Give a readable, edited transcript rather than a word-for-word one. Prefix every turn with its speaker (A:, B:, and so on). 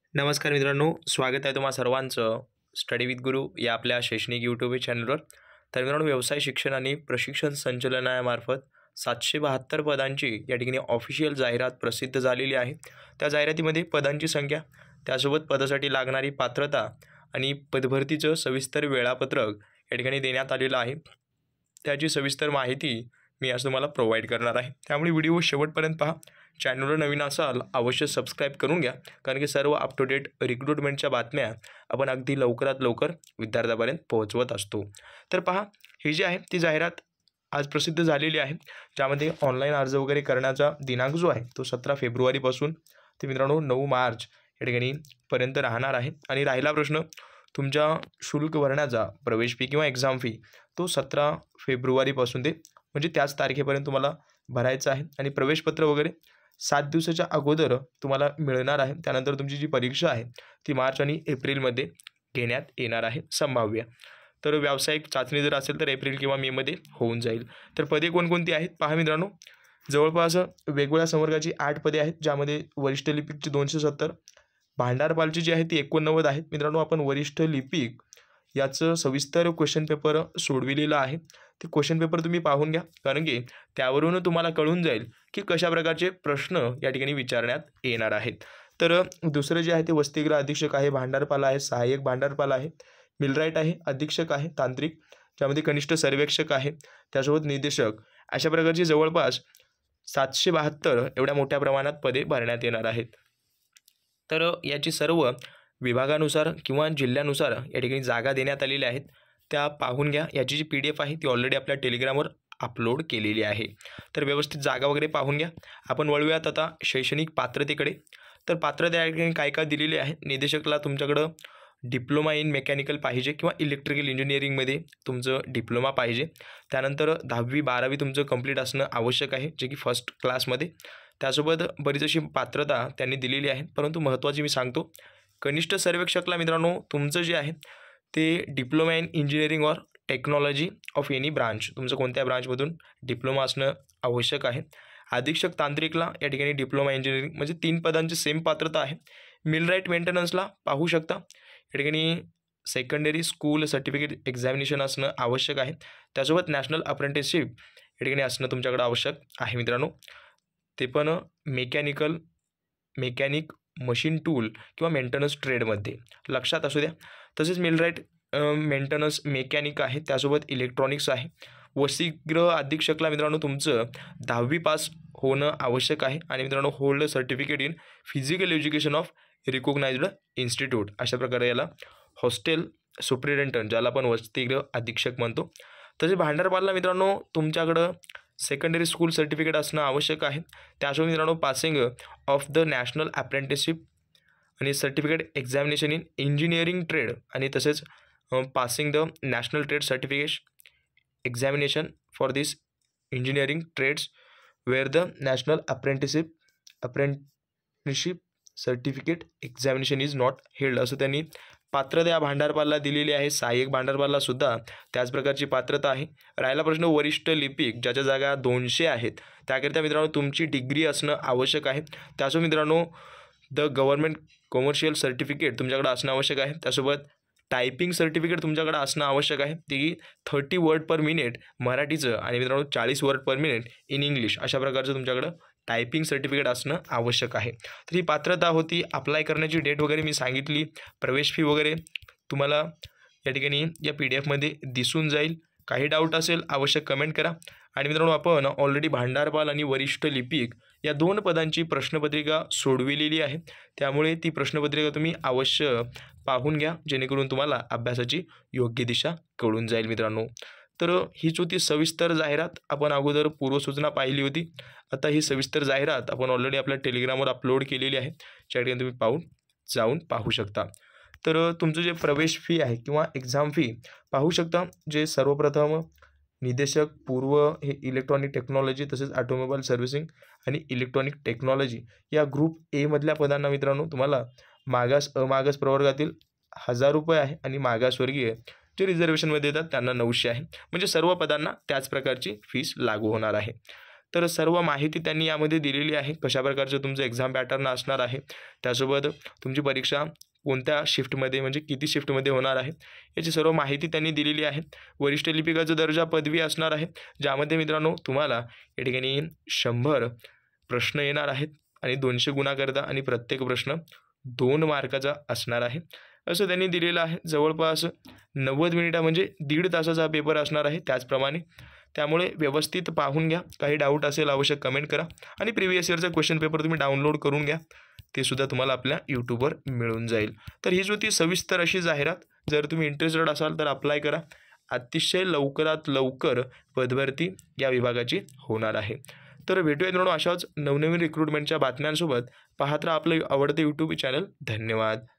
A: नमस्कार मित्रांनो, स्वागत आहे तुम्हा सर्वांचं स्टडी विथ गुरु या आपल्या शैक्षणिक यूट्यूब चॅनलवर. तर मित्रांनो, व्यवसाय शिक्षण आणि प्रशिक्षण संचालनालयामार्फत 772 पदांची या ठिकाणी ऑफिशियल जाहिरात प्रसिद्ध झालेली आहे. त्या जाहिरातीमध्ये पदांची संख्या, त्यासोबत पदासाठी लागणारी पात्रता आणि पदभरतीचं सविस्तर वेळापत्रक या ठिकाणी देण्यात आलेलं आहे. त्याची सविस्तर माहिती मी आज तुम्हाला प्रोव्हाइड करणार आहे, त्यामुळे व्हिडिओ शेवटपर्यंत पहा. चॅनलवर नवीन असाल अवश्य सबस्क्राईब करून घ्या, कारण की सर्व अप टू डेट रिक्रुटमेंटच्या बातम्या आपण अगदी लवकरात लवकर विद्यार्थ्यापर्यंत पोहोचवत असतो. तर पहा, ही जी आहे ती जाहिरात आज प्रसिद्ध झालेली आहे, ज्यामध्ये ऑनलाईन अर्ज वगैरे करण्याचा दिनांक जो आहे तो 17 फेब्रुवारीपासून ते मित्रांनो 9 मार्च या ठिकाणी पर्यंत राहणार आहे. आणि राहिला प्रश्न तुमच्या शुल्क भरण्याचा, प्रवेश फी किंवा एक्झाम फी, तो 17 फेब्रुवारीपासून ते म्हणजे त्याच तारखेपर्यंत तुम्हाला भरायचं आहे. आणि प्रवेशपत्र वगैरे 7 दिवसाच्या अगोदर तुम्हाला मिळणार आहे. त्यानंतर तुमची जी परीक्षा आहे ती मार्च आणि एप्रिलमध्ये घेण्यात येणार आहे संभाव्य. तर व्यावसायिक चाचणी जर असेल तर एप्रिल किंवा मेमध्ये होऊन जाईल. तर पदे कोणकोणती आहेत पहा मित्रांनो. जवळपास वेगवेगळ्या संवर्गाची 8 पदे आहेत, ज्यामध्ये वरिष्ठ लिपिकची 270, भांडारपालची जी आहे ती 89 आहेत. मित्रांनो, आपण वरिष्ठ लिपिक याचं सविस्तर क्वेश्चन पेपर सोडविलेलं आहे. ते क्वेश्चन पेपर तुम्ही पाहून घ्या, कारण की त्यावरून तुम्हाला कळून जाईल की कशा प्रकारचे प्रश्न या ठिकाणी विचारण्यात येणार आहेत. तर दुसरं जे आहे ते वसतिगृह अधीक्षक आहे, भांडारपाल आहे, सहाय्यक भांडारपाल आहे, मिलराईट आहे, अधीक्षक आहे, तांत्रिक, ज्यामध्ये कनिष्ठ सर्वेक्षक आहे, त्यासोबत निदेशक, अशा प्रकारची जवळपास 772 एवढ्या मोठ्या प्रमाणात पदे भरण्यात येणार आहेत. तर याची सर्व विभागानुसार किंवा जिल्ह्यानुसार या ठिकाणी जागा देण्यात आलेल्या आहेत, त्या पाहून घ्या. याची जी PDF आहे ती ऑलरेडी आपल्या टेलिग्रामवर अपलोड केलेली आहे. तर व्यवस्थित जागा वगैरे पाहून घ्या. आपण वळूयात आता शैक्षणिक पात्रतेकडे. तर पात्रता या ठिकाणी काय काय दिलेली आहे. निदेशकला तुमच्याकडं डिप्लोमा इन मेकॅनिकल पाहिजे किंवा इलेक्ट्रिकल इंजिनिअरिंगमध्ये तुमचं डिप्लोमा पाहिजे. त्यानंतर 10वी 12वी तुमचं कंप्लीट असणं आवश्यक आहे, जे की फर्स्ट क्लासमध्ये. त्यासोबत बरीच अशी पात्रता त्यांनी दिलेली आहे, परंतु महत्त्वाची मी सांगतो. कनिष्ठ सर्वेक्षकला मित्रांनो तुमचं जे आहे ते diploma in engineering or technology of any branch, तुमचं कोणत्या ब्रांचमधून डिप्लोमा असणं आवश्यक आहे. अधीक्षक तांत्रिकला या ठिकाणी डिप्लोमा इंजिनिअरिंग, म्हणजे 3 पदांची सेम पात्रता आहे. मिलराईट मेंटेनन्सला पाहू शकता, या ठिकाणी सेकंडरी स्कूल सर्टिफिकेट एक्झामिनेशन असणं आवश्यक आहे. त्यासोबत नॅशनल अप्रेंटिसशिप या ठिकाणी असणं तुमच्याकडे आवश्यक आहे मित्रांनो. ते पण मेकॅनिक, मशीन टूल किंवा मेंटेनन्स ट्रेडमध्ये लक्षात असू द्या. तसेच मिलराईट मेंटेनन्स मेकॅनिक आहे, त्यासोबत इलेक्ट्रॉनिक्स आहे. वसतिगृह अधीक्षकला मित्रांनो तुमचं 10वी पास होणं आवश्यक आहे. आणि मित्रांनो hold certificate in physical education of recognised institute, अशा प्रकारे याला हॉस्टेल सुप्रिटेंडंट, ज्याला आपण वसतिगृह अधीक्षक म्हणतो. तसेच भांडारपालला मित्रांनो तुमच्याकडं सेकंडरी स्कूल सर्टिफिकेट असणं आवश्यक आहे. त्यासोबत मित्रांनो passing of the national apprenticeship आणि certificate examination in engineering trade, आणि तसेच passing the national trade certificate examination for this engineering trades where the national apprenticeship certificate examination is not held, असं त्यांनी पात्रता या भांडारपालला दिलेली आहे. सहाय्यक भांडारपालला सुद्धा त्याच प्रकारची पात्रता आहे. राहिला प्रश्न वरिष्ठ लिपिक, ज्याच्या जागा 200 आहेत, त्याकरिता मित्रांनो तुमची डिग्री असणं आवश्यक आहे. त्यासोबत मित्रांनो द गव्हर्नमेंट कमर्शियल सर्टिफिकेट तुमच्याकडे असणं आवश्यक आहे. त्यासोबत टायपिंग सर्टिफिकेट तुमच्याकडे असणं आवश्यक आहे, ती 30 वर्ड पर मिनिट मराठीचं आणि मित्रांनो 40 word per minute in English, अशा प्रकारचं तुमच्याकडं टायपिंग सर्टिफिकेट असणं आवश्यक आहे. तर ही पात्रता होती. अप्लाय करण्याची डेट वगैरे मी सांगितली. प्रवेश फी वगैरे तुम्हाला या ठिकाणी या PDF दिसून जाईल. काही डाऊट असेल अवश्य कमेंट करा. आणि मित्रांनो आपण ऑलरेडी भांडारपाल आणि वरिष्ठ लिपिक या 2 पदांची प्रश्नपत्रिका सोडविलेली आहे, त्यामुळे ती प्रश्नपत्रिका तुम्ही अवश्य पाहून घ्या, जेणेकरून तुम्हाला अभ्यासाची योग्य दिशा कळून जाईल मित्रांनो. तर हीच होती सविस्तर जाहिरात. आपण अगोदर पूर्वसूचना पाहिली होती. आता ही सविस्तर जाहिरात आपण ऑलरेडी आपल्या टेलिग्रामवर अपलोड केलेली आहे, ज्या ठिकाणी तुम्ही जाऊन पाहू शकता. तर तुमचं जे प्रवेश फी आहे किंवा एक्झाम फी पाहू शकता. जे सर्वप्रथम निदेशक पूर्व हे इलेक्ट्रॉनिक टेक्नॉलॉजी, तसेच ऑटोमोबाईल सर्व्हिसिंग आणि इलेक्ट्रॉनिक टेक्नॉलॉजी या ग्रुप ए मधल्या पदांना मित्रांनो तुम्हाला अमागास प्रवर्गातील 1000 रुपये आहे. आणि मागासवर्गीय जे रिझर्वेशनमध्ये येतात त्यांना 900 आहे. म्हणजे सर्व पदांना त्याच प्रकारची फीस लागू होणार आहे. तर सर्व माहिती त्यांनी यामध्ये दिलेली आहे. कशा प्रकारचं तुमचं एक्झाम पॅटर्न असणार आहे, त्यासोबत तुमची परीक्षा कोणत्या शिफ्टमध्ये म्हणजे किती शिफ्टमध्ये होणार आहे, याची सर्व माहिती त्यांनी दिलेली आहे. वरिष्ठ लिपिकाचा दर्जा पदवी असणार आहे, ज्यामध्ये मित्रांनो तुम्हाला या ठिकाणी 100 प्रश्न येणार आहेत आणि 200 गुणाकरता आणि प्रत्येक प्रश्न 2 मार्काचा असणार आहे, असं त्यांनी दिलेलं आहे. जवळपास 90 मिनिटं म्हणजे दीड तासाचा हा पेपर असणार आहे त्याचप्रमाणे. त्यामुळे व्यवस्थित पाहून घ्या. काही डाऊट असेल आवश्यक कमेंट करा आणि प्रिव्हियस इयरचा क्वेश्चन पेपर तुम्ही डाउनलोड करून घ्या. ते सुद्धा तुम्हाला आपल्या यूट्यूबवर मिळून जाईल. तर ही होती सविस्तर अशी जाहिरात. जर तुम्ही इंटरेस्टेड असाल तर अप्लाय करा. अतिशय लवकरात लवकर पदभरती या विभागाची होणार आहे. तर भेटूयात म्हणून अशाच नवनवीन रिक्रुटमेंटच्या बातम्यांसोबत. पाहत राहा आपलं आवडतं यूट्यूब चॅनल. धन्यवाद.